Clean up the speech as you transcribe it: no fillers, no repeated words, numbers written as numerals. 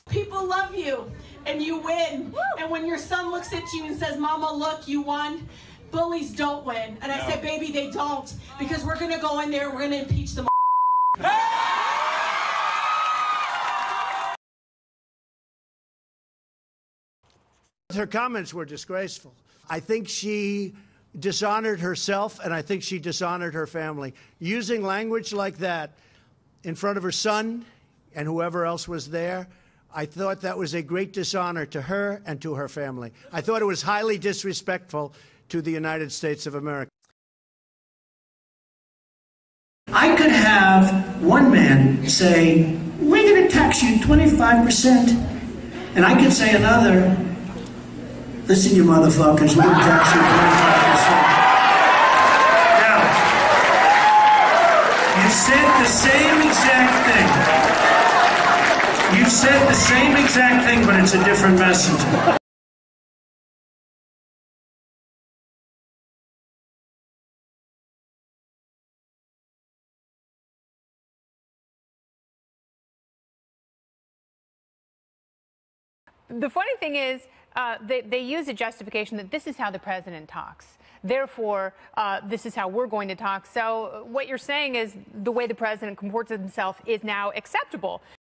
People love you, and you win. Woo! And when your son looks at you and says, Mama, look, you won, bullies don't win. And I said, baby, they don't, because we're going to go in there and we're going to impeach them. Her comments were disgraceful. I think she dishonored herself, and I think she dishonored her family. Using language like that in front of her son and whoever else was there, I thought that was a great dishonor to her and to her family. I thought it was highly disrespectful to the United States of America. I could have one man say, we're going to tax you 25%. And I could say another, listen, you motherfuckers, we're going to tax you 25%. Now, you said the same exact thing. You said the same exact thing, but it's a different message. The funny thing is, they use a justification that this is how the president talks. Therefore, this is how we're going to talk. So what you're saying is the way the president comports himself is now acceptable.